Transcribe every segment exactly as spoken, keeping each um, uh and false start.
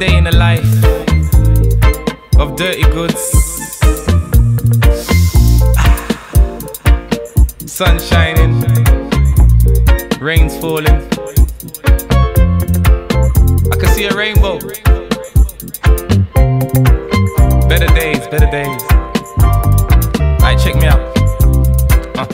day in the life of Durrty Goodz. Sun shining, rain's falling. I can see a rainbow. Better days, better days. Alright, check me out. Uh.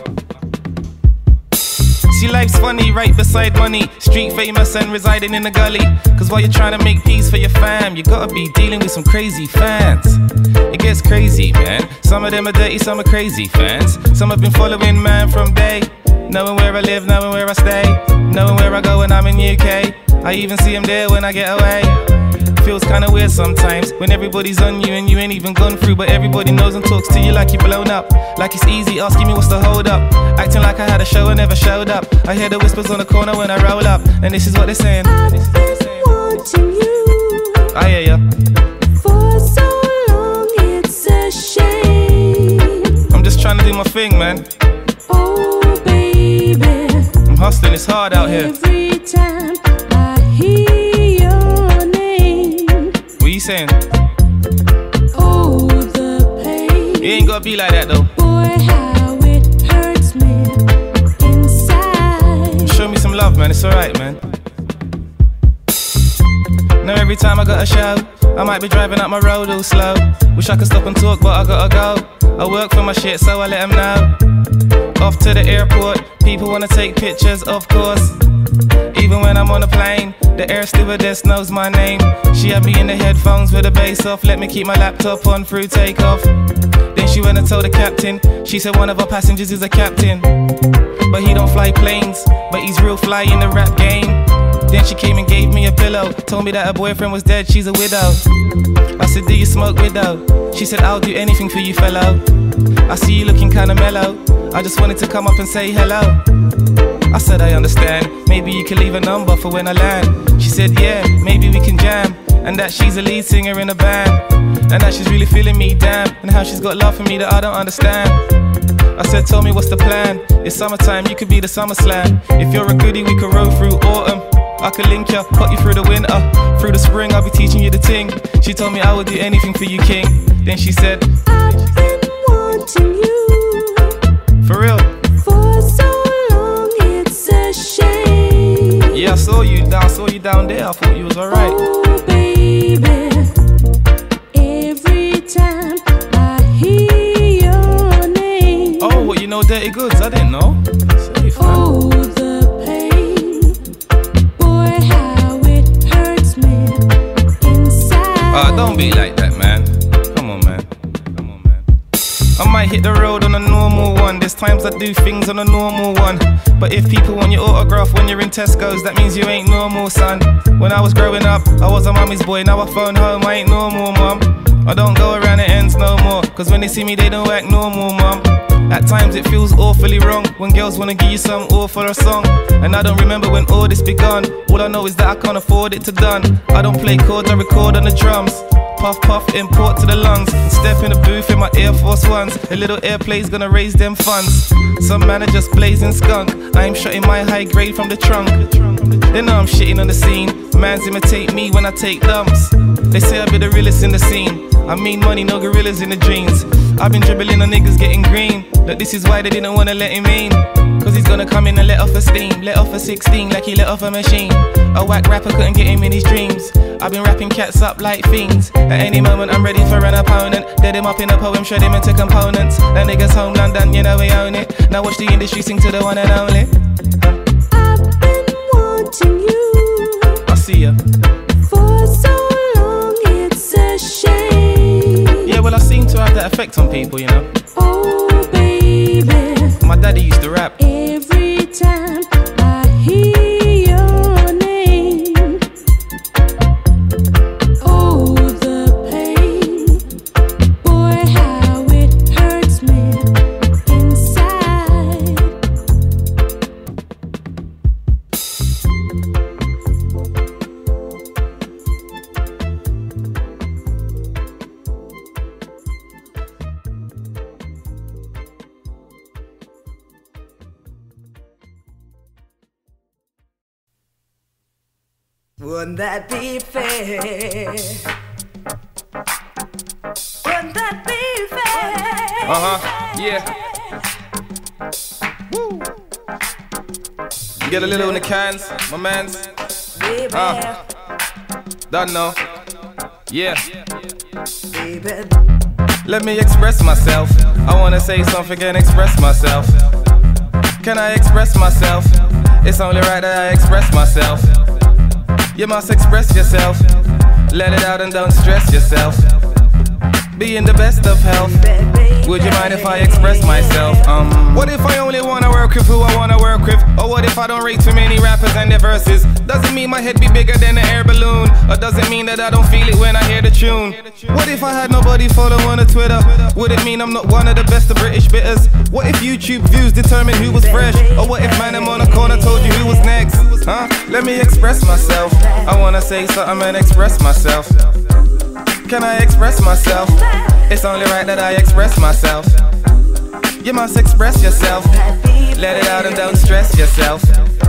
See, life's funny, right beside money. Street famous and residing in the gully. Cause while you're trying to make peace for your fam, you gotta be dealing with some crazy fans. It gets crazy, man. Some of them are dirty, some are crazy fans. Some have been following man from day, knowing where I live, knowing where I stay, knowing where I go when I'm in U K. I even see them there when I get away. Feels kinda weird sometimes when everybody's on you and you ain't even gone through, but everybody knows and talks to you like you're blown up. Like it's easy, asking me what's the hold up. Acting like I had a show and never showed up. I hear the whispers on the corner when I roll up, and this is what they're saying. I've been wanting you. I hear ya. For so long, it's a shame. I'm just trying to do my thing, man. Oh baby, I'm hustling, it's hard out here. every time I hear your name. What you saying? Oh, the pain. You ain't gotta be like that though. Boy, how it hurts me inside. Show me some love, man, it's alright, man. Now every time I got a show, I might be driving up my road all slow. Wish I could stop and talk, but I gotta go. I work for my shit, so I let them know. Off to the airport, people wanna take pictures, of course. Even when I'm on a plane, the air stewardess knows my name. She had me in the headphones with the bass off, let me keep my laptop on through takeoff. Then she went and told the captain, she said one of our passengers is a captain, but he don't fly planes, but he's real fly in the rap game. Then she came and gave me a pillow, told me that her boyfriend was dead, she's a widow. I said, do you smoke widow? She said, I'll do anything for you, fellow. I see you looking kinda mellow, I just wanted to come up and say hello. I said, I understand, maybe you can leave a number for when I land. She said, yeah, maybe we can jam, and that she's a lead singer in a band, and that she's really feeling me, damn, and how she's got love for me that I don't understand. I said, tell me what's the plan? It's summertime, you could be the summer slam. If you're a goodie, we could roll through autumn. I could link ya, put you through the winter. Through the spring, I'll be teaching you the ting. She told me I would do anything for you, king. Then she said, I've been wanting you. For real? For so long, it's a shame. Yeah, I saw you, I saw you down there, I thought you was alright. Oh baby, every time I hear your name. Oh, what, you know Durrty Goodz? I didn't know. Safe, man. Oh, the pain. Boy, how it hurts me inside. Ah, don't be like that, man. Come on, man. Come on, man. I might hit the road on a normal one. There's times I do things on a normal one. But if people want your autograph when you're in Tesco's, that means you ain't normal, son. When I was growing up, I was a mummy's boy. Now I phone home, I ain't normal, mum. I don't go around the ends no more, cause when they see me they don't act normal, mum. At times it feels awfully wrong when girls wanna give you some awful a song, and I don't remember when all this begun. All I know is that I can't afford it to done. I don't play chords, I record on the drums. Puff puff, import to the lungs, and step in the booth in my Air Force Ones. A little airplay's gonna raise them funds. Some man are just blazing skunk, I'm shutting my high grade from the trunk. They know I'm shitting on the scene, mans imitate me when I take dumps. They say I be the realest in the scene, I mean money, no gorillas in the dreams. I've been dribbling on niggas getting green, look, this is why they didn't wanna let him in. Cause he's gonna come in and let off a steam, let off a sixteen like he let off a machine. A whack rapper couldn't get him in his dreams. I've been wrapping cats up like fiends. At any moment I'm ready for an opponent. Dead him up in a poem, shred him into components. That nigga's home London, you know we own it. Now watch the industry sing to the one and only. I've been wanting you. I see ya. For so long, it's a shame. Yeah, well I seem to have that effect on people, you know. Oh baby, My daddy used to rap. every time I hear your name. Oh, the pain. Boy, how it hurts me inside. Wouldn't that be fair? Wouldn't that be fair? Uh-huh, yeah. Woo. You get a little in the cans, my mans. Baby. Uh, done know. Yeah. Baby. Let me express myself. I wanna say something and express myself. Can I express myself? It's only right that I express myself. You must express yourself. Let it out and don't stress yourself. Be in the best of health. Would you mind if I express myself? Um, what if I only wanna work with who I wanna work with? Or what if I don't rate too many rappers and their verses? Does it mean my head be bigger than an air balloon? Or does it mean that I don't feel it when I hear the tune? What if I had nobody follow on the Twitter? Would it mean I'm not one of the best of British bitters? What if YouTube views determine who was fresh? Or what if man I'm on the corner told you who was next? Huh? Let me express myself. I wanna say something and express myself. Can I express myself? It's only right that I express myself. You must express yourself. Let it out and don't stress yourself.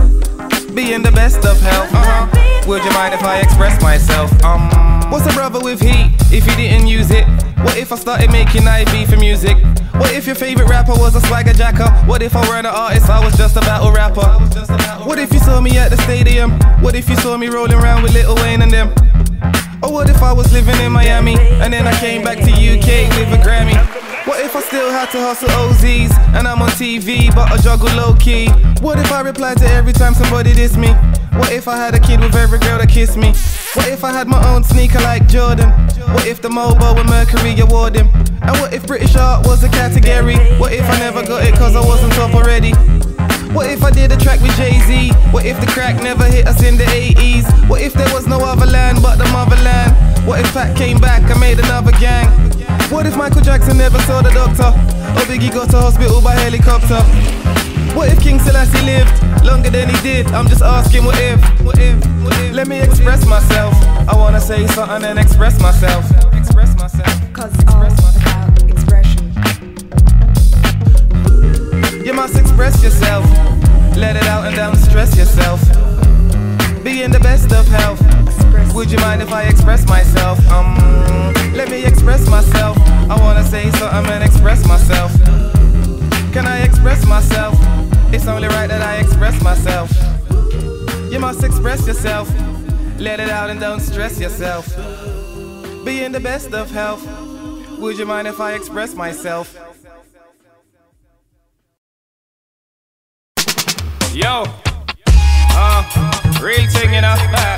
Be in the best of health. Uh-huh. Would you mind if I express myself? Um, what's a brother with heat if he didn't use it? What if I started making I B for music? What if your favorite rapper was a swagger jacker? What if I weren't an artist, I was just a battle rapper? What if you saw me at the stadium? What if you saw me rolling around with Lil Wayne and them? Or what if I was living in Miami and then I came back to U K with a Grammy? What if I still had to hustle O Zs and I'm on T V but I juggle low key? What if I replied to every time somebody diss me? What if I had a kid with every girl that kissed me? What if I had my own sneaker like Jordan? What if the Mobo and Mercury award him? And what if British art was a category? What if I never got it cause I wasn't top already? What if I did a track with Jay-Z? What if the crack never hit us in the eighties? What if there was no other land but the motherland? What if Pat came back and made another gang? What if Michael Jackson never saw the doctor? Or Biggie got to hospital by helicopter? What if King Selassie lived longer than he did? I'm just asking what if, what if, what if? Let me express myself. I wanna say something and express myself. Express myself. Cause it's all about expression. You must express yourself. Let it out and don't stress yourself. Be in the best of health. Would you mind if I express myself? Um, let me express myself. I wanna say something and express myself. Can I express myself? It's only right that I express myself. You must express yourself. Let it out and don't stress yourself. Be in the best of health. Would you mind if I express myself? Yo, uh, real thing, you know.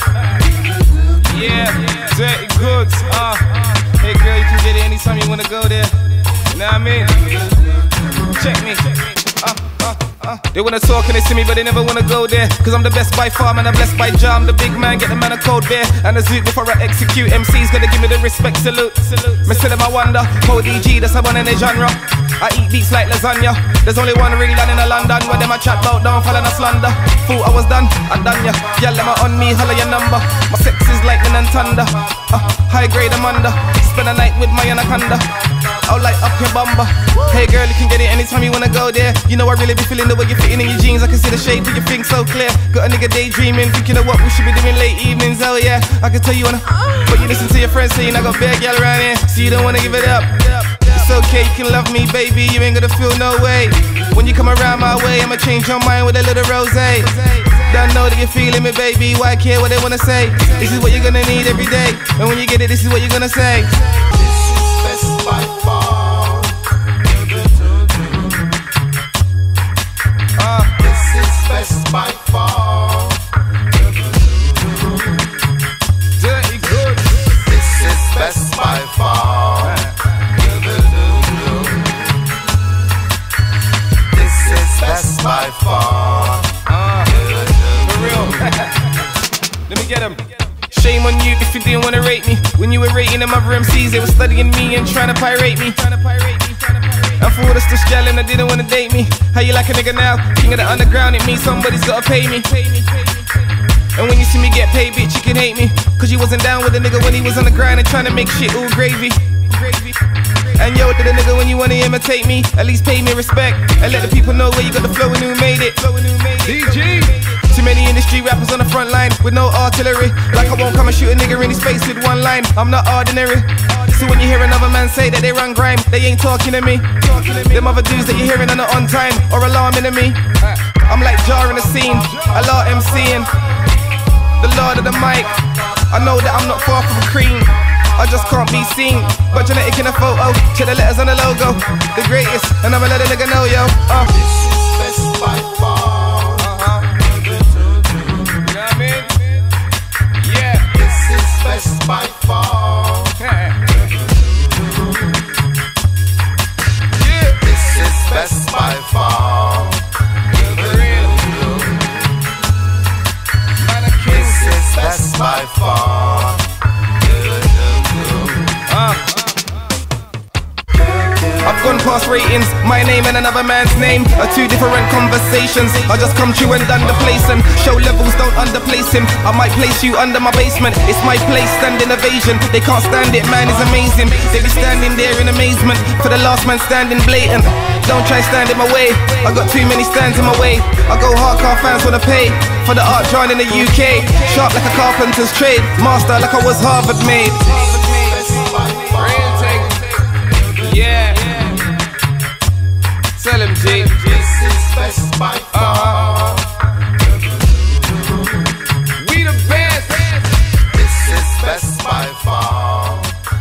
Yeah, Durrty Goodz. Uh, hey girl, you can get it anytime you wanna go there. You know what I mean? Check me. Uh, uh, uh. They wanna talk and they see me, but they never wanna go there. Cause I'm the best by far, man, I'm blessed by Jah. I'm the big man, get the man a cold beer and a zoot before I execute. M C's gonna give me the respect salute. Me say them I wonder, O D G, that's a one in the genre. I eat beats like lasagna. There's only one ring down in a London. When them I chat about downfall and a slander. Thought I was done, I done ya. Y'all them on me, holla your number. My sex is lightning and thunder. uh, High grade Amanda. Spend a night with my anaconda. I'll light up your bumper. Hey girl, you can get it anytime you wanna go there. You know I really be feeling the way you're fitting in your jeans. I can see the shape of your thing so clear. Got a nigga daydreaming, thinking of what we should be doing late evenings. Oh yeah, I can tell you wanna. But you listen to your friends saying I got bad gal around here, so you don't wanna give it up. It's okay, you can love me, baby, you ain't gonna feel no way. When you come around my way, I'ma change your mind with a little rosé. Don't know that you're feeling me, baby, why care what they wanna say? This is what you're gonna need every day, and when you get it, this is what you're gonna say. This is best by far. Uh, This is best by far. Durrty Goodz. This is best by far. This is best by far. Uh, for real. Let me get him. Shame on you if you didn't wanna rate me. When you were rating them other M Cs, they were studying me and trying to pirate me. And for all the stush gal and I didn't wanna date me. How you like a nigga now? King of the underground, it means somebody's gotta pay me. And when you see me get paid, bitch, you can hate me. Cause you wasn't down with a nigga when he was on the grind and trying to make shit all gravy. And yo, to the nigga when you wanna imitate me, at least pay me respect and let the people know where you got the flow and who made it. D G. To Too many industry rappers on the front line with no artillery. Like I won't come and shoot a nigga in his face with one line. I'm not ordinary. So when you hear another man say that they run grime, they ain't talking to me. Them other dudes that you're hearing are not on time or alarming to me. I'm like jarring the scene, a lot MCing. The Lord of the mic. I know that I'm not far from cream. I just can't be seen, but genetic in a photo. Check the letters on the logo. The greatest, and I'ma let a nigga know, yo. Uh. This is best by far. Uh-huh. You know what I mean? Yeah. This is best by far. Yeah. This is best by far. For real. Man, a king. This is best by far. Uh. I've gone past ratings, my name and another man's name are two different conversations. I just come true and done the place and show levels, don't underplace him. I might place you under my basement, it's my place, standing ovation. They can't stand it, man, it's amazing. They be standing there in amazement for the last man standing blatant. Don't try stand in my way, I got too many stands in my way. I go hardcore, fans wanna pay for the art drawn in the U K. Sharp like a carpenter's trade, master like I was Harvard made. Yeah. Tell him, G. This is best by far. We the best. This is best by far.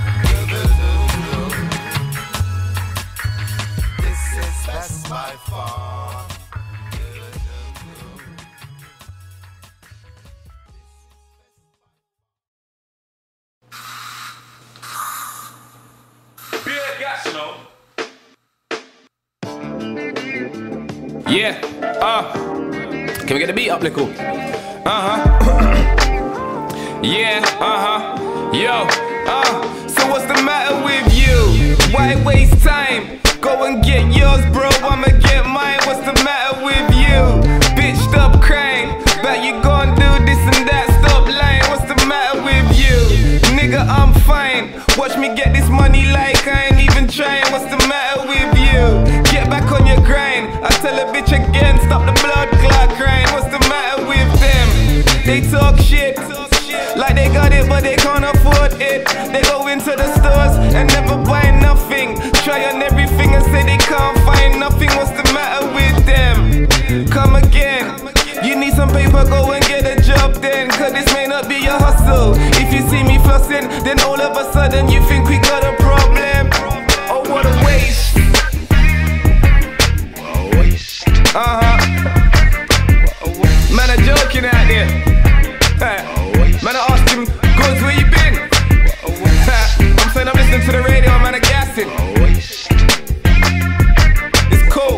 This is best by far. Yeah, uh, can we get the beat up, little? Uh-huh. Yeah, uh-huh. Yo, uh, so what's the matter with you? Why waste time? Go and get yours, bro, I'ma get mine. What's the matter with you? Bitch, stop crying. Bet you gon' do this and that, stop lying. What's the matter with you? Nigga, I'm fine. Watch me get this money like I ain't even trying. What's the matter with you? Get back on your grind. I tell a bitch again, stop the blood clot crying. What's the matter with them? They talk shit, like they got it but they can't afford it. They go into the stores and never buy nothing. Try on everything and say they can't find nothing. What's the matter with them? Come again. You need some paper, go and get a job then, cause this may not be your hustle. If you see me flossing, then all of a sudden you think we got a problem. Oh, what a waste. Uh-huh. Man, I'm joking out there. Man, I asked him, Goodz, where you been? I'm saying I'm listening to the radio, man, I'm gassing. It's cool.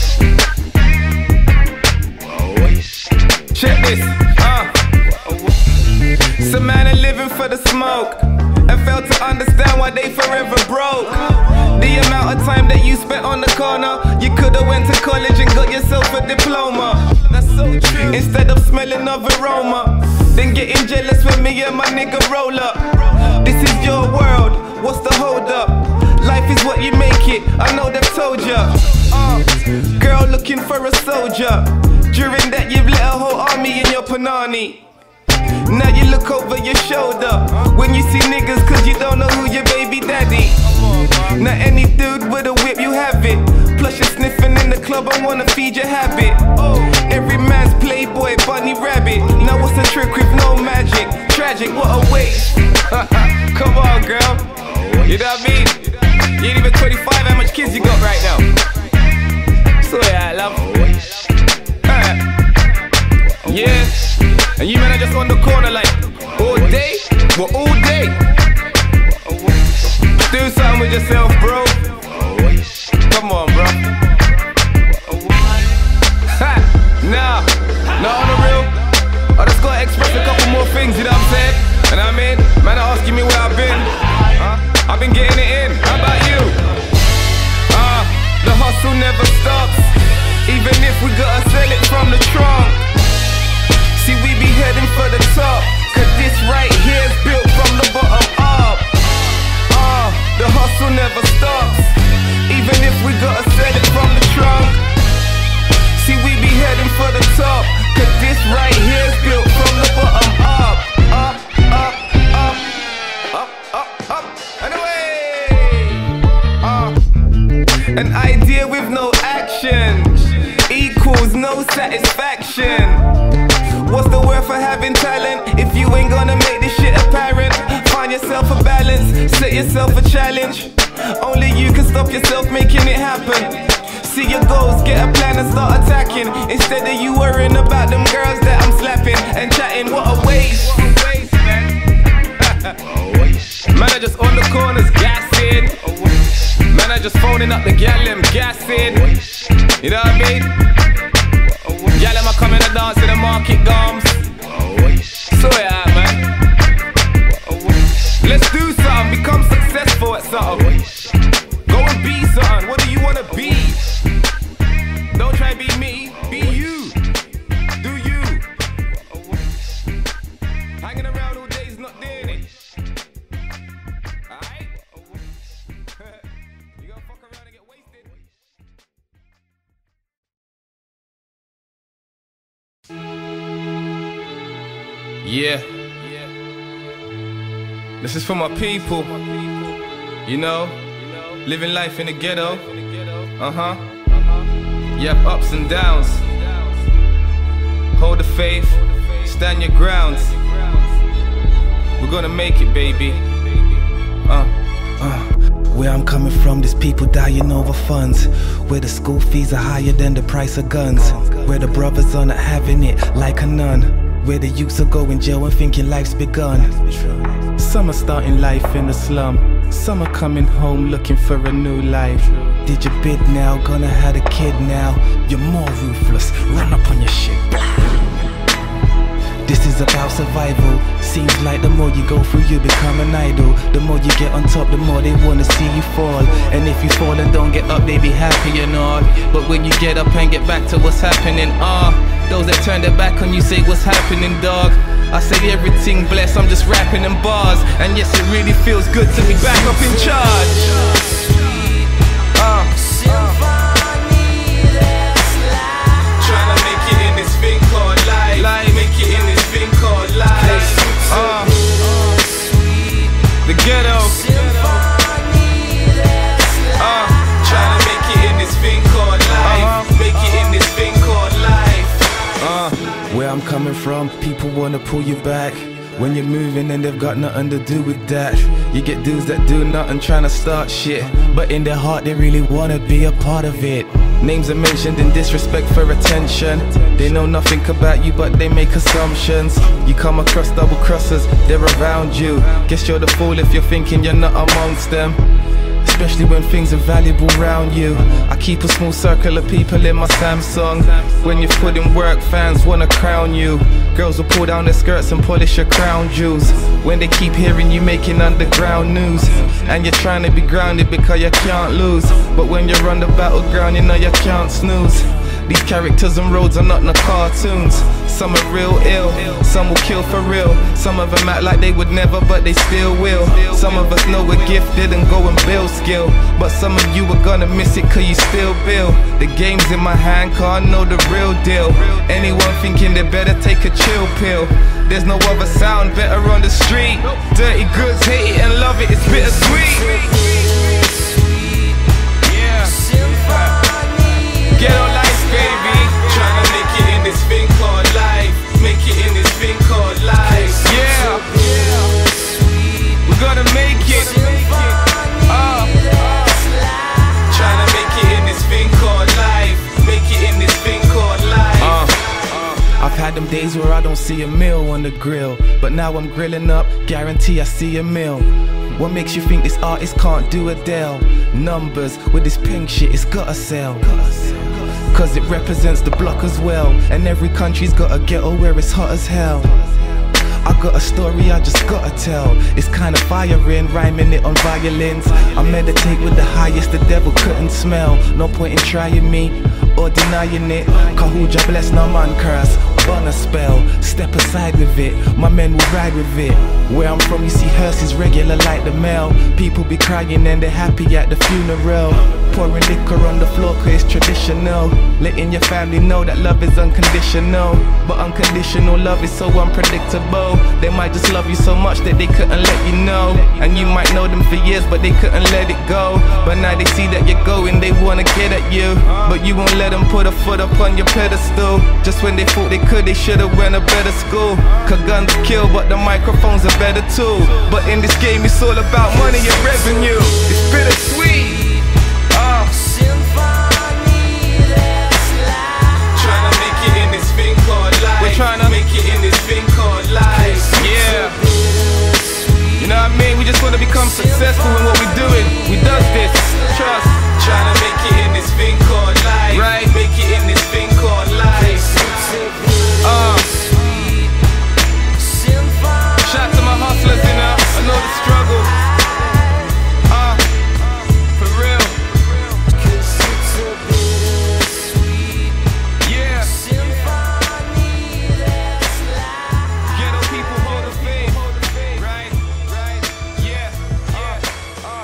Check this, uh. Some man are living for the smoke and failed to understand why they forever broke. The amount of time that you spent on the corner, you could've went to college and got yourself a diploma. That's so true. Instead of smelling of aroma, then getting jealous when me and my nigga roll up. This is your world, what's the hold up? Life is what you make it, I know they've told ya. uh, Girl looking for a soldier. During that you've let a whole army in your panani. Now you look over your shoulder when you see niggas, cause you don't know who your baby daddy. Now any dude with a whip, you have it. Plus you're sniffing in the club, I wanna feed your habit. Every man's playboy, bunny rabbit. Now what's the trick with no magic? Tragic, what a waste. Come on, girl. You know what I mean? You ain't even twenty-five, how much kids you got right now? So yeah, love. Yeah. And you man are just on the corner like, all day? Well, all day. Do something with yourself, bro. Come on, bro. Ha! Nah, not on the real. I just gotta express a couple more things, you know what I'm saying? And I mean, man are asking me where I've been. Huh? I've been getting it in. How about you? Uh, An idea with no action equals no satisfaction. What's the worth of having talent if you ain't gonna make this shit apparent? Find yourself a balance, set yourself a challenge. Only you can stop yourself making it happen. See your goals, get a plan and start attacking, instead of you worrying about them girls that I'm slapping and chatting. What a waste. Man, I just on the corners gassing. Man, I just phoning up the gal, them gassing. You know what I mean? Gal, them a come in and dance in the market gums. So yeah, man. Let's do something, become successful at something. Go and be something. What do you wanna be? Don't try to be me, be you. Do you? Hanging around all day is not doing it. Alright? You gonna fuck around and get wasted? Yeah. This is for my people. You know, living life in the ghetto. Uh-huh. You have ups and downs. Hold the faith, stand your grounds. We're gonna make it, baby. Uh, uh. Where I'm coming from, there's people dying over funds. Where the school fees are higher than the price of guns. Where the brothers are not having it like a nun. Where the youths are going jail and thinking life's begun. Some are starting life in the slum. Some are coming home looking for a new life. Did your bid now, gonna have a kid now. You're more ruthless, run up on your shit. This is about survival. Seems like the more you go through, you become an idol. The more you get on top, the more they wanna see you fall. And if you fall and don't get up, they be happy and all. But when you get up and get back to what's happening, ah, uh, those that turn their back on you say what's happening, dog. I say everything blessed, I'm just rapping in bars. And yes, it really feels good to be back up in charge. Uh, Trying to make it in this thing called life. life. Make it in this thing called life. Uh, the ghetto. Uh, Trying to make it in this thing called life. Uh-huh. Make it in this thing called life. Uh, where I'm coming from, people wanna pull you back. When you're moving and they've got nothing to do with that. You get dudes that do nothing trying to start shit, but in their heart they really wanna be a part of it. Names are mentioned in disrespect for attention. They know nothing about you but they make assumptions. You come across double crossers, they're around you. Guess you're the fool if you're thinking you're not amongst them. Especially when things are valuable around you. I keep a small circle of people in my Samsung. When you put in work, fans wanna crown you. Girls will pull down their skirts and polish your crown jewels. When they keep hearing you making underground news. And you're trying to be grounded because you can't lose. But when you're on the battleground, you know you can't snooze. These characters and roads are not no cartoons. Some are real ill, some will kill for real. Some of them act like they would never, but they still will. Some of us know we're gifted and go and build skill. But some of you are gonna miss it cause you still build. The game's in my hand, cause I know the real deal. Anyone thinking they better take a chill pill. There's no other sound better on the street. Durrty Goodz, hate it and love it, it's bittersweet. Yeah. Ghetto life, baby. Trying to make it in this thing called life. Make it in this thing called life. Yeah. We're gonna make it. Uh. Trying to make it in this thing called life. Make it in this thing called life. Uh. I've had them days where I don't see a meal on the grill, but now I'm grilling up, guarantee I see a meal. What makes you think this artist can't do Adele? Numbers with this pink shit, it's gotta sell. Cause it represents the block as well. And every country's got a ghetto where it's hot as hell. I got a story I just gotta tell. It's kinda firing, rhyming it on violins. I meditate with the highest the devil couldn't smell. No point in trying me or denying it. Kahuja bless, no man curse. Burn a spell, step aside with it. My men will ride with it. Where I'm from you see hearses regular like the mail. People be crying and they're happy at the funeral. Pouring liquor on the floor cause it's tradition. traditional, letting your family know that love is unconditional. But unconditional love is so unpredictable. They might just love you so much that they couldn't let you know. And you might know them for years, but they couldn't let it go. But now they see that you're going, they wanna get at you. But you won't let them put a foot up on your pedestal. Just when they thought they could, they should've went a better school. Cause guns kill, but the microphone's a better tool. But in this game, it's all about money and revenue. It's bittersweet. Uh. Trying to make it in this thing called life. We're trying to make it in this thing called life. Yeah. You know what I mean? We just want to become successful in what we're doing. We does this. Trust. Trying to make it in this thing called life. Right. Make it in this thing called life. Uh. Shout out to my hustlers in there. I know the struggle. Uh. For real. Yeah. Ghetto people hold the fame. Right. Right. Yeah. Uh. Uh.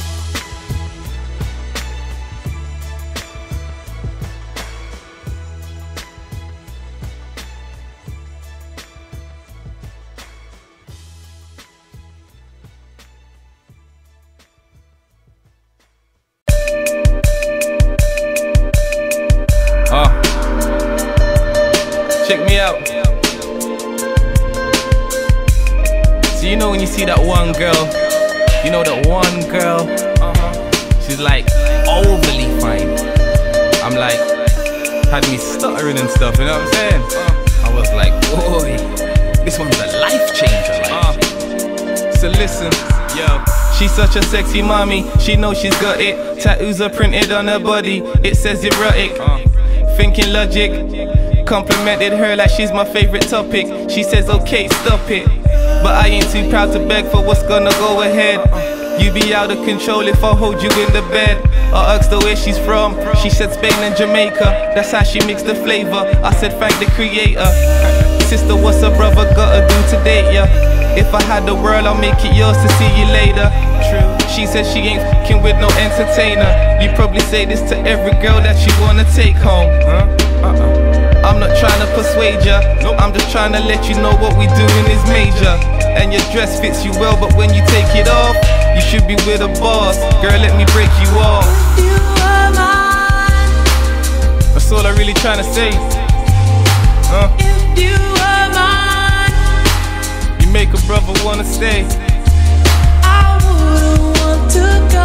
Uh, check me out. So you know when you see that one girl, you know that one girl, uh-huh. She's like overly fine. I'm like, had me stuttering and stuff, you know what I'm saying? Uh, I was like, boy, this one's a life changer. Like. Uh, so listen, yo. She's such a sexy mommy, she knows she's got it. Tattoos are printed on her body, it says erotic. uh. Thinking logic, complimented her like she's my favorite topic. She says okay, stop it, but I ain't too proud to beg for what's gonna go ahead. You be out of control if I hold you in the bed. I asked her where she's from, she said Spain and Jamaica. That's how she mixed the flavor, I said thank the creator. Sister, what's a brother gotta do to date ya? If I had the world, I'll make it yours to see you later. True. She said she ain't fucking with no entertainer. You probably say this to every girl that you wanna take home. Huh? Uh-uh. I'm not trying to persuade ya. Nope. I'm just trying to let you know what we doing is major. And your dress fits you well, but when you take it off, you should be with a boss. Girl, let me break you off. You are mine. That's all I'm really trying to say. Huh? If you are mine, you make a brother wanna stay. I wouldn't want to go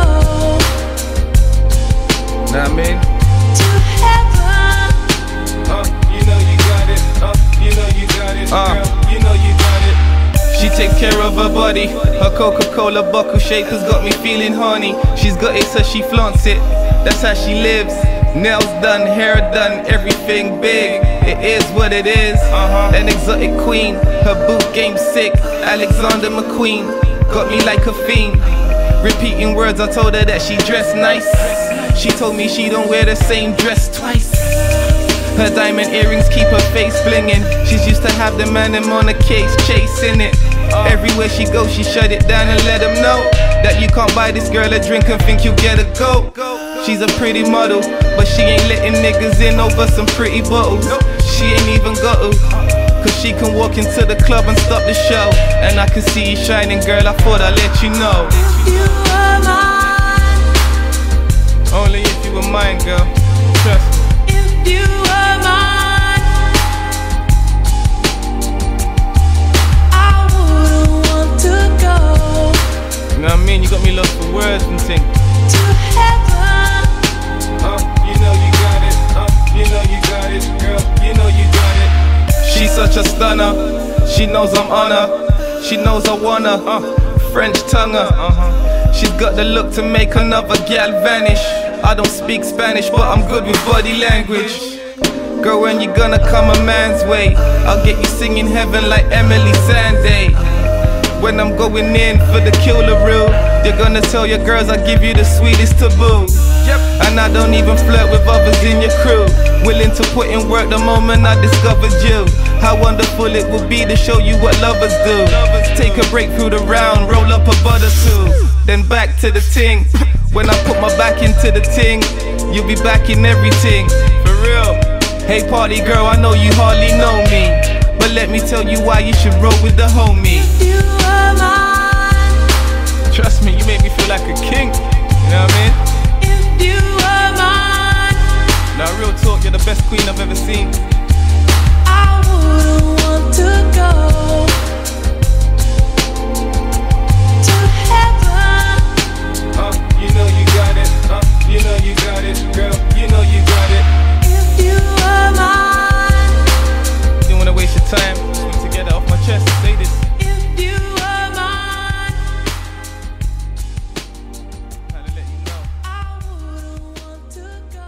Know what I mean? to heaven. Uh, you know you got it. Uh, you know you got it. Uh, girl, you know you got it. She takes care of her body. Her Coca-Cola buckle shape has got me feeling horny. She's got it so she flaunts it. That's how she lives. Nails done, hair done, everything big. It is what it is. Uh-huh. An exotic queen. Her boot game sick. Alexander McQueen got me like a fiend. Repeating words, I told her that she dressed nice. She told me she don't wear the same dress twice. Her diamond earrings keep her face blinging. She's used to have the man them on a case chasing it. Everywhere she goes, she shut it down and let them know that you can't buy this girl a drink and think you get a go. She's a pretty model, but she ain't letting niggas in over some pretty bottles. She ain't even got to, cause she can walk into the club and stop the show. And I can see you shining, girl, I thought I'd let you know. You are mine. Only if you were mine, girl. Trust me. If you are mine, I wouldn't want to go. You know what I mean? You got me lost for words and things. To heaven. Uh, you know you got it. Uh, you know you got it, girl. You know you got it. She's such a stunner. She knows I'm on her. She knows I wanna. Uh, French tonguer. Uh-huh. She's got the look to make another gal vanish. I don't speak Spanish, but I'm good with body language. Girl, when you gonna come a man's way, I'll get you singing heaven like Emily Sandé. When I'm going in for the killer reel, they're gonna tell your girls I give you the sweetest taboo. Yep. And I don't even flirt with others in your crew. Willing to put in work the moment I discovered you. How wonderful it would be to show you what lovers do. Take a break through the round, roll up a butter too. then back to the ting. When I put my back into the ting, you'll be back in everything. For real. Hey party girl, I know you hardly know me, but let me tell you why you should roll with the homie. If you were mine, Trust me, you make me feel like a king. You know what I mean? if you were mine, Now real talk, you're the best queen I've ever seen. I wouldn't want to go to heaven. Uh, you know you got it, uh, you know you got it, girl, you know you got it. If you were mine, Didn't wanna waste your time, just want to get it off my chest, say this. if you were mine, Had to let you know. I wouldn't want to go.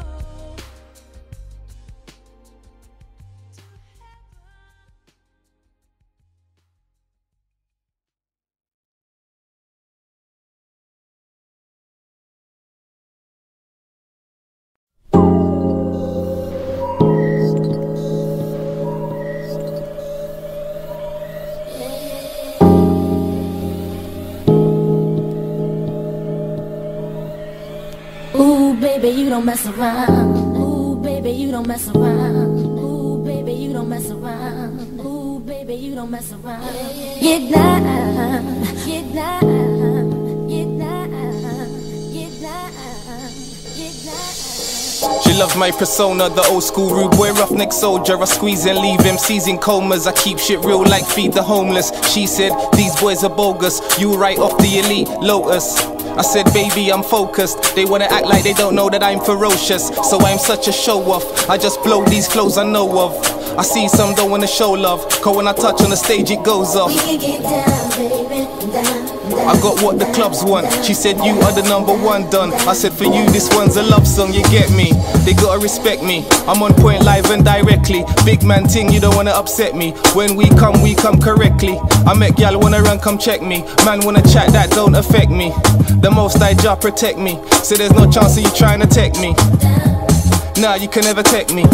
Ooh, baby, you don't mess around. Ooh, baby, you don't mess around. Ooh, baby, you don't mess around. Ooh, baby, you don't mess around. Get down, get down, get down, get down, get down. She loves my persona, the old school rude boy roughneck soldier. I squeeze and leave M Cs in comas. I keep shit real like feed the homeless. She said, these boys are bogus. You right off the elite Lotus. I said, baby, I'm focused. They wanna act like they don't know that I'm ferocious, so I'm such a show-off. I just blow these flows I know of. I see some don't wanna show love, cause when I touch on the stage it goes off. We can get down, baby, down, down. I got what the clubs want. She said, you are the number one done. I said, for you this one's a love song, you get me. They gotta respect me, I'm on point live and directly. Big man ting, you don't wanna upset me. When we come, we come correctly. I make y'all wanna run, come check me. Man wanna chat, that don't affect me. The most I job protect me, so there's no chance of you trying to tech me. Nah, you can never tech me.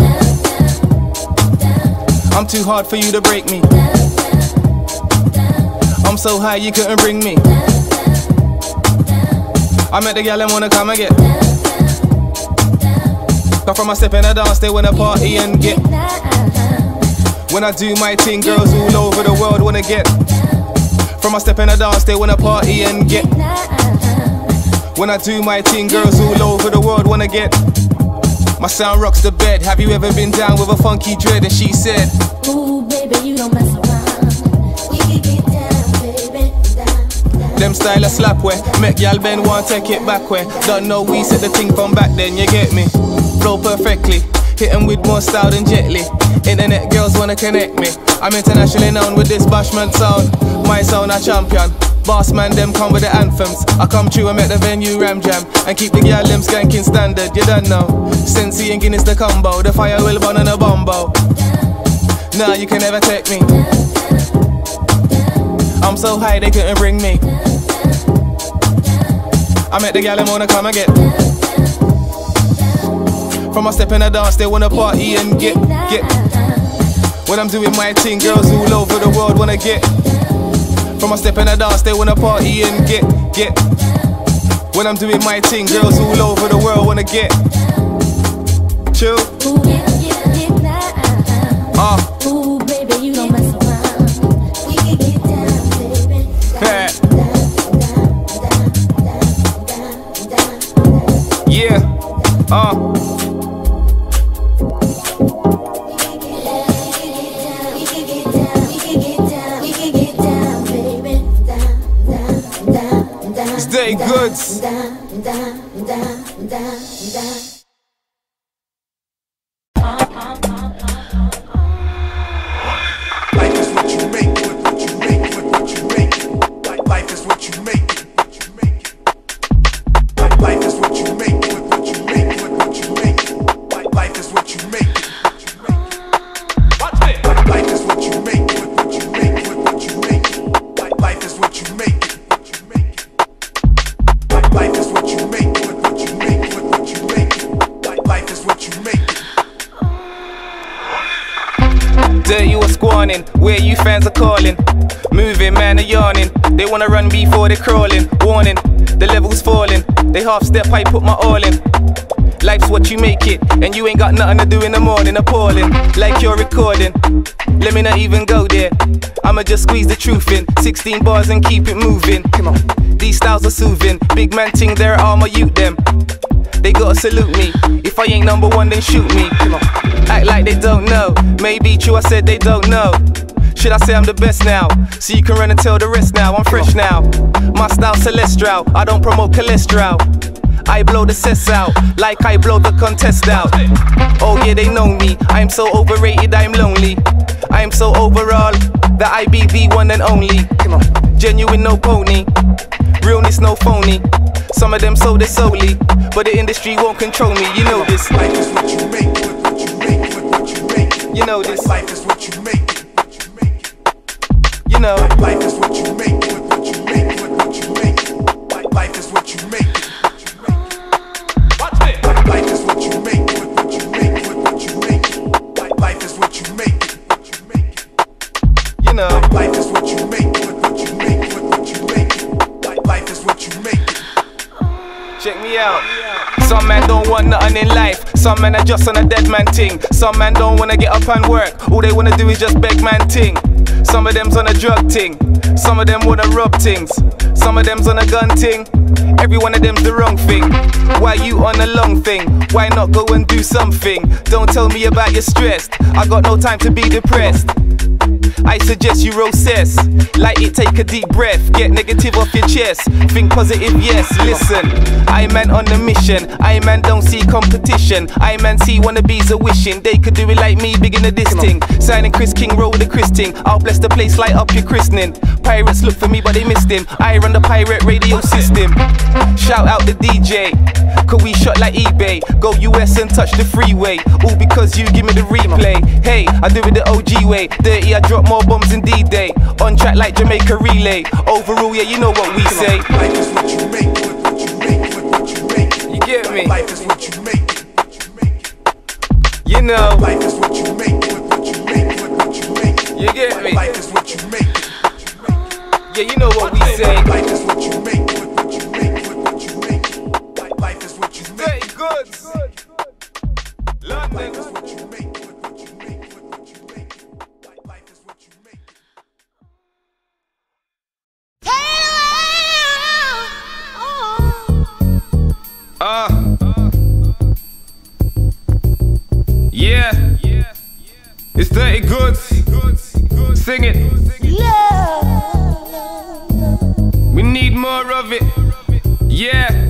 I'm too hard for you to break me. I'm so high you couldn't bring me. I met the gal and wanna come and get. Cause from my step in the dance they wanna party and get. When I do my thing, girls all over the world wanna get. From my step in the dance they wanna party and get. When I do my thing, girls all over the world wanna get. My sound rocks the bed. Have you ever been down with a funky dread? And she said, Ooh, baby, you don't mess around. We can get down, baby, down, down. them style of slap where make y'all bend one take it back where. Don't know we said the thing from back then, you get me? Flow perfectly, hit 'em with more style than Jet Li. Internet girls wanna connect me. I'm internationally known with this bashment sound. My sound a champion. Boss man, them come with the anthems. I come true and make the venue ram jam and keep the girl them skanking standard. You don't know. Sensi and Guinness the combo. The fire will burn on a bombo. Nah, you can never take me. I'm so high they couldn't bring me. I met the gal them wanna come and get. From my step in the dance they wanna party and get, get. When I'm doing my thing, girls all over the world wanna get. From my step in the dance they wanna party and get, get. When I'm doing my thing, girls all over the world wanna get. Chill. Ooh, get, get, get down. Ah. Ooh, baby, you don't mess around. We can get down, baby. Yeah. Down, down, down, down. Yeah. Uh. Durrty Goodz. Down, down, down, down, down. Life is what you make, with what you make, with what you make. Life is what you make, what you make. Life is what you make, with what you make, with what you make. Life is what you make. Watch it. Life is what you make, with what you make, with what you make. Life is what you make. Life is what you make, with what you make, with what you make. Life is what you make. Durrty, what's squawning? Where you fans are calling? Moving, man, are yawning. They wanna run before they're crawling. Warning, the level's falling. They half step, I put my all in. Life's what you make it, and you ain't got nothing to do in the morning. Appalling, like you're recording. Let me not even go there. I'ma just squeeze the truth in. Sixteen bars and keep it moving. Come on, these styles are soothing. Big man ting, their armor, you them. They gotta salute me. If I ain't number one, then shoot me. Come on, act like they don't know. Maybe true, I said they don't know. Should I say I'm the best now? So you can run and tell the rest now. I'm fresh now. My style celestial. I don't promote cholesterol. I blow the cess out like I blow the contest out. Oh yeah, they know me. I'm so overrated, I'm lonely. I'm so overall that I be the one and only. Genuine, no pony. Realness, no phony. Some of them sold it solely, but the industry won't control me. You know this. Life is what you make, what you make, what you make. You know this. Life is what you make. You know. Life is what you make, what you make, what you make. Life is what you make. Watch it. Life is what you make, what you make, what you make. Life is what you make. You know. Life is what you make, what you make, what you make. Life is what you make. Check me out. Some men don't want nothing in life. Some men are just on a dead man ting. Some men don't wanna get up and work. All they wanna do is just beg man ting. Some of them's on a drug ting. Some of them wanna rob things. Some of them's on a gun ting. Every one of them's the wrong thing. Why you on a long thing? Why not go and do something? Don't tell me about your stress. I got no time to be depressed. I suggest you process. Light it, take a deep breath. Get negative off your chest. Think positive, yes, listen. I man on the mission. I man don't see competition. I man see wannabes are wishing they could do it like me, big in this thing. Signing Chris King, roll the Chris ting. I'll bless the place, light up your christening. Pirates look for me but they missed him. I run the pirate radio system. Shout out the D J, cause we shot like eBay. Go U S and touch the freeway. All because you give me the replay. Hey, I do it the O G way. Dirty, I drop more bombs in D-Day. On track like Jamaica relay. Overall, yeah, you know what we say. Life is what you make, what you make, what you make. You get me? Life is what you make. You know. Life is what you make, what you make, what you make. You get me? Life is what you make. Yeah, you know what we say. Life is what you make, what you make, what you make. Life is what you make. Durrty Goodz. London. Life is what you make, what you make, what you make. Life is what you make. Uh, yeah, it's Durrty Goodz. Sing it. We need more of it. Yeah,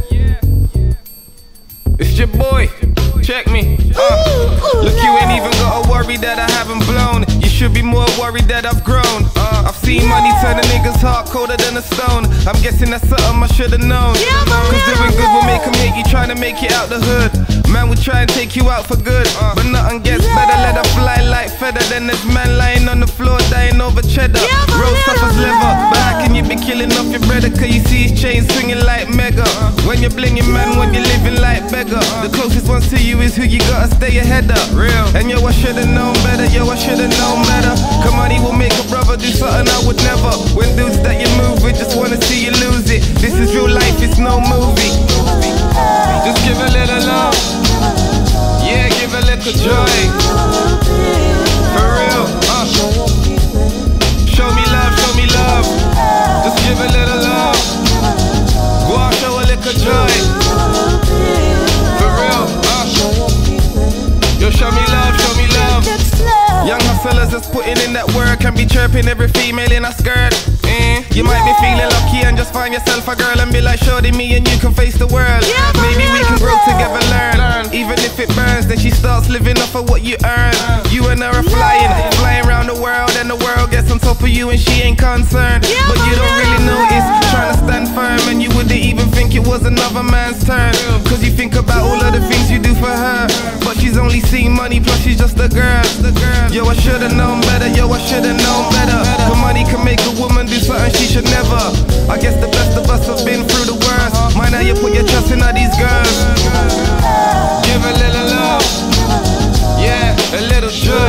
it's your boy. Check me. Uh, look, you ain't even gotta worry that I haven't blown. You should be more worried that I've grown. Uh, I've seen money turn a nigga's heart colder than a stone. I'm guessing that's something I should've known. Cause doing good will make 'em hate you trying to make it out the hood. Man will try and take you out for good, but nothing gets better. Let her fly like feather. Then there's man lying on the floor dying over cheddar. Roast suffers liver, but how can you be killing off your brother? Cause you see his chain swinging like mega. When you're blinging, man, when you're living like beggar. The closest ones to you is who you gotta stay ahead of. Real. And yo, I should've known better. Yo, I should've known better. Cause money will make a brother do something I would never. When dudes that you move with just wanna see you lose it. This is real life, it's no movie. Just give a little love. Yeah, give a little joy. For real, uh. Show me love, show me love. Just give a little love. Go out, show a little joy. For real, uh. Yo, show me love, show me love. Young hustlers that's putting in that work and be chirping every female in a skirt. Mm. You might be feeling lucky and just find yourself a girl and be like, shorty, me and you can face the world. Maybe we can grow together, learn. Even if it burns, then she starts living off of what you earn. You and her are flying, flying around the world, and the world gets on top of you and she ain't concerned. But you don't really notice, trying to stand firm, and you wouldn't even think it was another man's turn. Cause you think about all of the things you do for her, but she's only seen money, plus she's just a girl. Yo, I should've known better, yo, I should've known better. Cause money can make a woman do something she should never. I guess the best of us have been through the worst. Mind how you put your trust in all these girls. Give a little love, yeah, a little joy.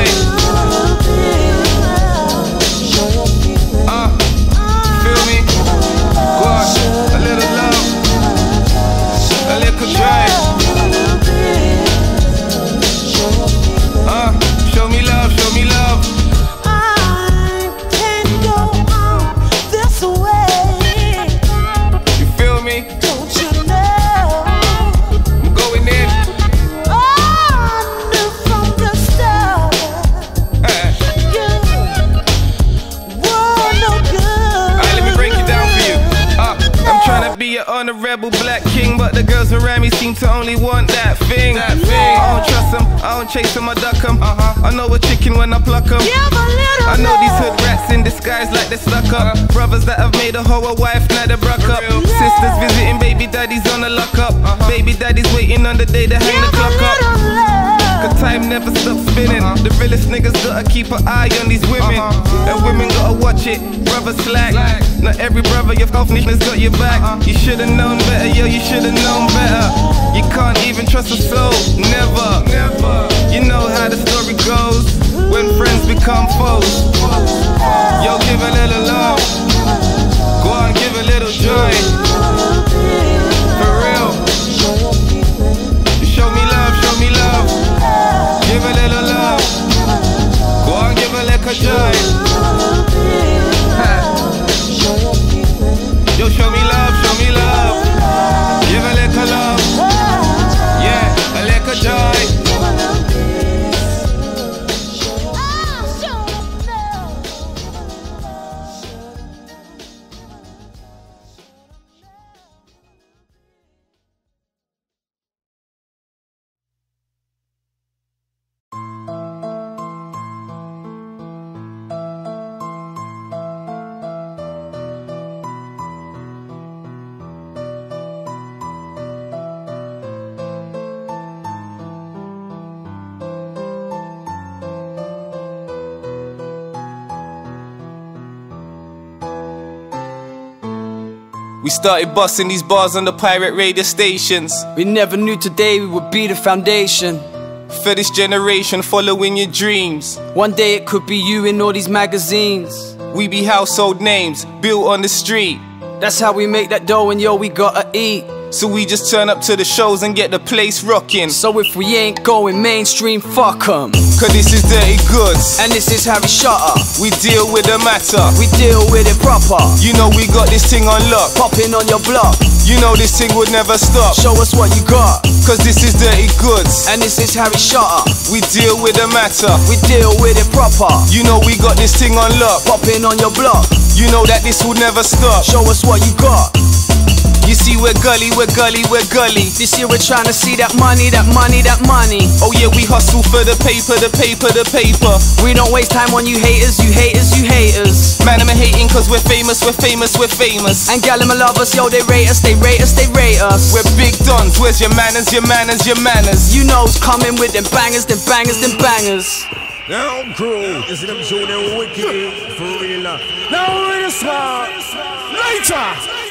Uh, feel me? Go on, a little love. only want that thing. That thing. I don't trust them, I don't chase them, I duck them. Uh-huh. I know a chicken when I pluck them. I know these hood rats in disguise like they're stuck up. Uh-huh. Brothers that have made a hoe a wife, now they're broke up. Yeah. Sisters visiting baby daddies on the lock up. Uh-huh. Baby daddies waiting on the day to hang the clock up. Cause time never stops spinning. Uh-huh. The realest niggas gotta keep an eye on these women. Uh-huh. And women gotta watch it, brother slack. Slack. Not every brother, your off niggas got your back. Uh-huh. You should've known better, yo, you should've known better. You can't even trust a soul, never. Never. You know how the story goes when friends become foes. Yo, give a little love. Go on, give a little joy. For real. Show me love, show me love. Give a little love. Go on, give a little joy. Yo, show me love, show me love. Give a little love. Yeah, a little joy. We started busting these bars on the pirate radio stations. We never knew today we would be the foundation for this generation following your dreams. One day it could be you in all these magazines. We be household names, built on the street. That's how we make that dough and yo, we gotta eat. So we just turn up to the shows and get the place rocking. So if we ain't going mainstream, fuck 'em. Cause this is Durrty Goodz, and this is Harry Shotta. We deal with the matter, we deal with it proper. You know we got this thing on lock. Popping on your block, you know this thing would never stop. Show us what you got. Cause this is Durrty Goodz, and this is Harry Shotta. We deal with the matter, we deal with it proper. You know we got this thing on lock. Popping on your block, you know that this would never stop. Show us what you got. You see we're gully, we're gully, we're gully. This year we're trying to see that money, that money, that money. Oh yeah, we hustle for the paper, the paper, the paper. We don't waste time on you haters, you haters, you haters. Man, I'm hating cause we're famous, we're famous, we're famous. And gal, I'ma love us, yo, they rate us, they rate us, they rate us. We're big dons, where's your manners, your manners, your manners? You know who's coming with them bangers, them bangers, them bangers. Now crew, you see them showing them wicked, for real. Now we're smart, later.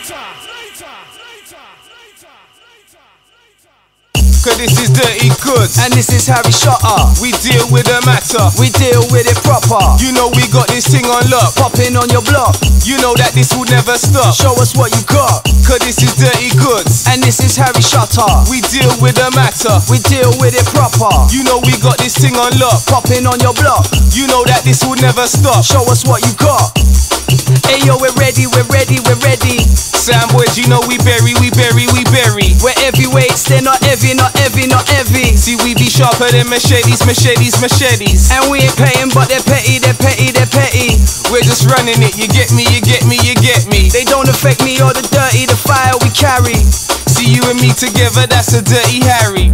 Cause this is Durrty Goodz, and this is Harry Shotta. We deal with the matter, we deal with it proper. You know we got this thing on lock. Popping on your block, you know that this would never stop. Show us what you got. Cause this is Durrty Goodz, and this is Harry Shotta. We deal with the matter, we deal with it proper. You know we got this thing on lock. Popping on your block, you know that this would never stop. Show us what you got. Hey yo, we're ready, we're ready, we're ready. Sound boys, you know we bury, we bury, we bury. We're heavyweights, they're not heavy, not heavy, not heavy. See, we be sharper than machetes, machetes, machetes. And we ain't paying, but they're petty, they're petty, they're petty. We're just running it, you get me, you get me, you get me. They don't affect me or the dirty, the fire we carry. See you and me together, that's a Durrty Harry.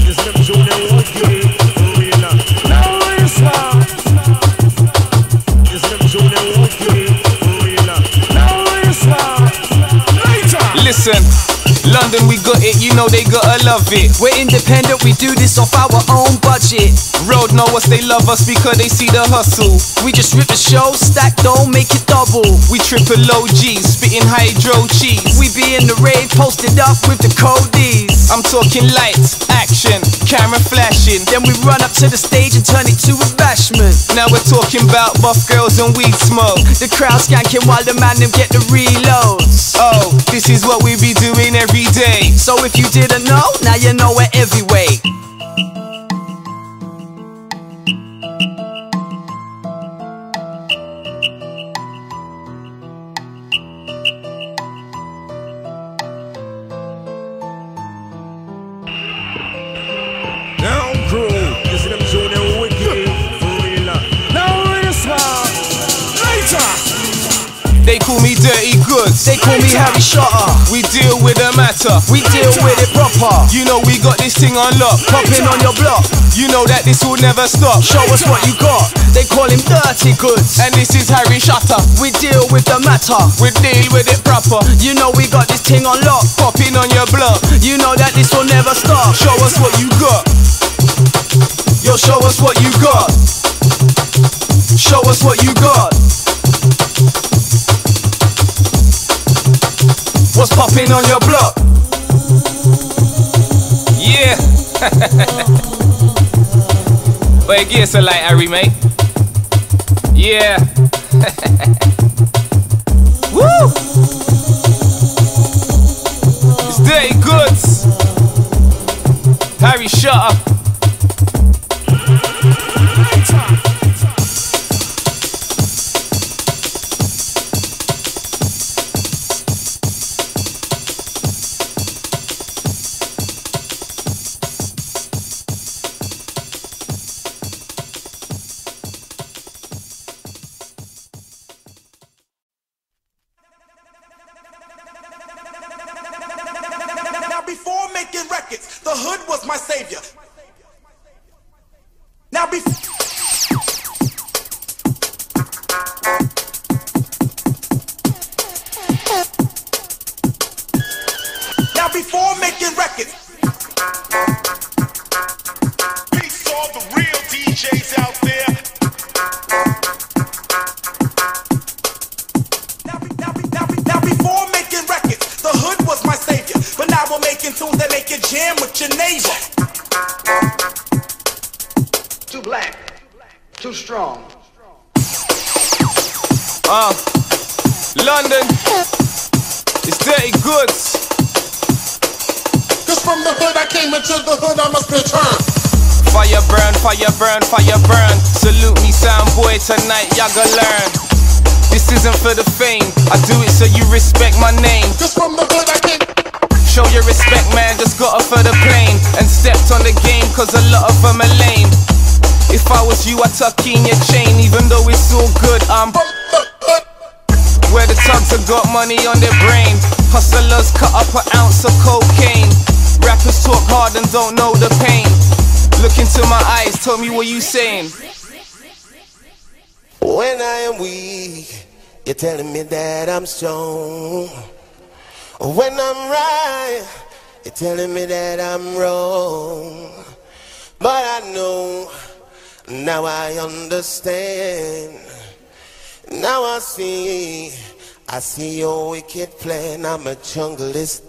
Listen, London, we got it, you know they gotta love it. We're independent, we do this off our own budget. Road know us, they love us because they see the hustle. We just rip the show, stack dough, make it double. We triple low G's, spitting hydro cheese. We be in the rave, posted up with the Codies. I'm talking lights, action, camera flashing. Then we run up to the stage and turn it to a bashment. Now we're talking about buff girls and weed smoke. The crowd skanking while the man them get the reloads. Oh, this is what we be doing every day. So if you didn't know, now you know we're heavyweight. Now crew, you see them showing them wicked, for real. Now we're smart, later. They call me Durrty Goodz. They call me Harry Shotta. We deal with the matter. We deal with it proper. You know we got this thing on lock. Popping on your block. You know that this will never stop. Show us what you got. They call him Durrty Goodz. And this is Harry Shotta. We deal with the matter. We deal with it proper. You know we got this thing on lock. Popping on your block. You know that this will never stop. Show us what you got. Yo, show us what you got. Show us what you got. What's popping on your block? Yeah. But it gets a light, Harry, mate. Yeah. Woo! It's Durrty Goodz. Harry Shotta. Before making records, the hood was my savior. Now before Now before making records, peace to all the real D Js out there. Now, now, now, now before making records, the hood was my savior. But now we're making tunes that make you jam with your neighbor. Too black, too strong. Uh, London, it's Durrty Goodz. Cause from the hood I came into the hood I must return. Fire burn, fire burn, fire burn. Salute me, sound boy, tonight y'all gonna learn. This isn't for the fame, I do it so you respect my name. Cause from the hood I came. Show your respect, man, just got off of the plane and stepped on the game, cause a lot of them are lame. If I was you, I'd tuck in your chain, even though it's all good, I'm From the hood. where the thugs have got money on their brain. Hustlers cut up an ounce of cocaine. Rappers talk hard and don't know the pain. Look into my eyes, tell me what you saying. When I am weak, you're telling me that I'm strong. When I'm right, you're telling me that I'm wrong. But I know, now I understand. Now I see, I see your wicked plan. I'm a junglist.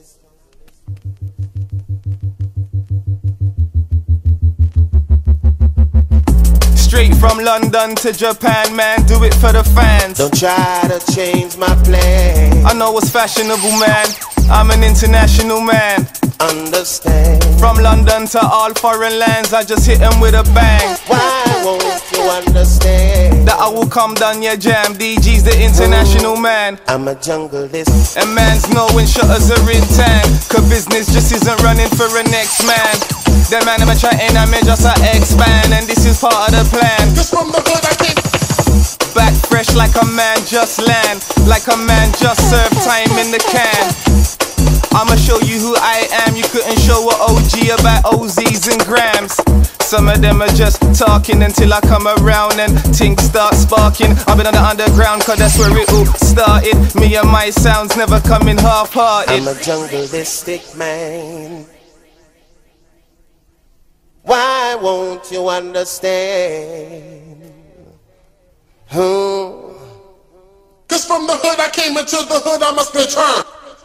Straight from London to Japan, man, do it for the fans. Don't try to change my plan. I know what's fashionable, man, I'm an international man. Understand. From London to all foreign lands, I just hit them with a bang. Why won't you understand? That I will come down your jam, D G's the international man. I'm a junglist. And man's knowing shutters are in time, cause business just isn't running for a next man. Them man, I'm trying, I'm just a expand, and this is part of the plan. Cause from the hood I came. Back fresh like a man just land, like a man just served time in the can. I'ma show you who I am, you couldn't show a O G about O Zs and grams. Some of them are just talking until I come around and things start sparking. I've been on the underground cause that's where it all started. Me and my sounds never coming half-hearted. I'm a jungleistic man. Why won't you understand? Hmm. Cause from the hood I came into the hood I must return.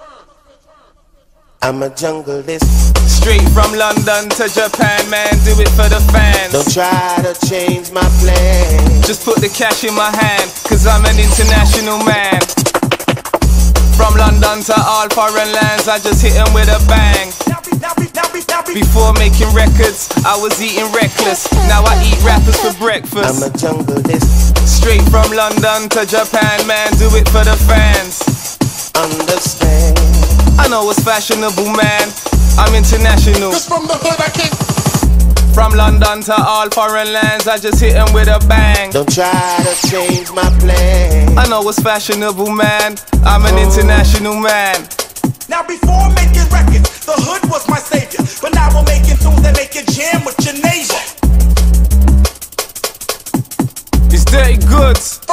I'm a junglist. Straight from London to Japan, man, do it for the fans. Don't try to change my plan. Just put the cash in my hand, cause I'm an international man. From London to all foreign lands, I just hit them with a bang. Before making records, I was eating reckless. Now I eat rappers for breakfast. I'm a junglist. Straight from London to Japan, man, do it for the fans. Understand. I know it's fashionable, man, I'm international. Cause from the hood I came. From London to all foreign lands, I just hit them with a bang. Don't try to change my plan. I know what's fashionable, man. I'm an international man. Now before making records, the hood was my savior. But now we're making tunes that make it jam with your neighbor. It's Durrty Goodz.